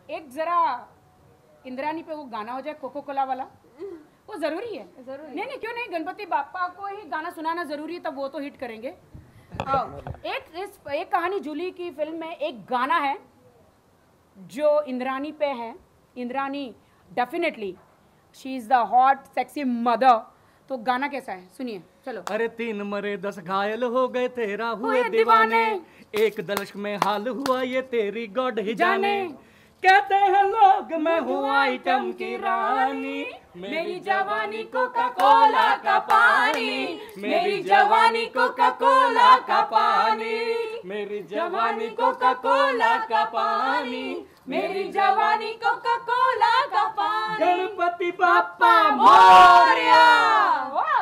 एक जरा इंद्रानी पे वो गाना हो जाए कोको कोला वाला, वो जरूरी है। नहीं नहीं क्यों नहीं, गणपति बापा को ही गाना सुनाना जरूरी है, तब वो तो हिट करेंगे। एक कहानी जूली की फिल्म में एक गाना है जो इंद्रानी पे है। Indrani definitely she is the hot sexy mother. तो गाना कैसा है सुनिए, चलो। अरे 3 मरे 10 घायल हो गए, तेरा हुए दीवाने, एक दलश में हाल हुआ ये तेरी गॉड ही जाने। कहते हैं लोग मैं हूँ आइटम की रानी, मेरी जवानी कोका कोला का पानी, मेरी जवानी कोका कोला का पानी, मेरी जवानी कोका कोला का पानी, मेरी जवानी कोका कोला का पानी। गणपति बाप्पा मोरया।